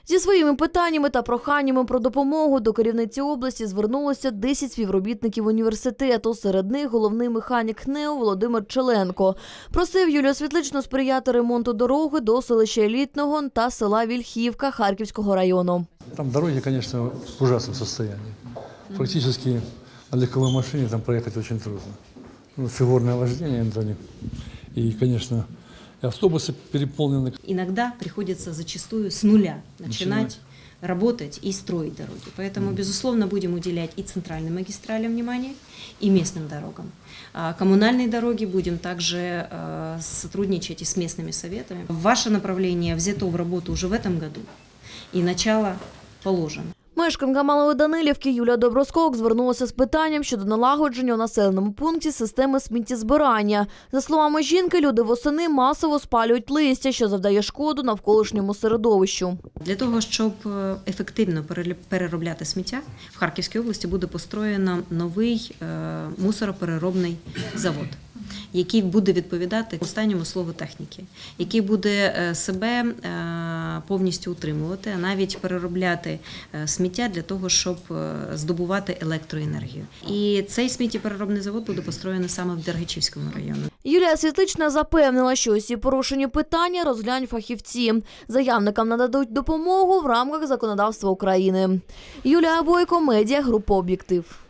Зі своїми питаннями та проханнями про допомогу до керівниці області звернулося 10 співробітників університету. Серед них головний механік КНЕУ Володимир Челенко. Просив Юлію Світличну сприяти ремонту дороги до селища Елітного та села Вільхівка Харківського району. Там дороги, звісно, в ужасному стані. Практично на легковій машині там проїхати дуже трудно. Фігурне вождение. І, звісно, автобусы переполнены. Иногда приходится зачастую с нуля начинать работать и строить дороги. Поэтому, безусловно, будем уделять и центральным магистралям внимание, и местным дорогам. Коммунальные дороги будем также сотрудничать и с местными советами. Ваше направление взято в работу уже в этом году, и начало положено. Мешканка Малої Данилівки Юлія Доброскок звернулася з питанням щодо налагодження у населеному пункті системи сміттєзбирання. За словами жінки, люди восени масово спалюють листя, що завдає шкоду навколишньому середовищу. Для того, щоб ефективно переробляти сміття, в Харківській області буде построєно новий мусоропереробний завод, який буде відповідати останньому слову техніки, який буде себе повністю утримувати, а навіть переробляти сміття для того, щоб здобувати електроенергію. І цей сміттєпереробний завод буде построєний саме в Дергачівському районі. Юлія Світлична запевнила, що усі порушені питання розглянуть фахівці. Заявникам нададуть допомогу в рамках законодавства України. Юлія Бойко, медіагрупа «Об'єктив».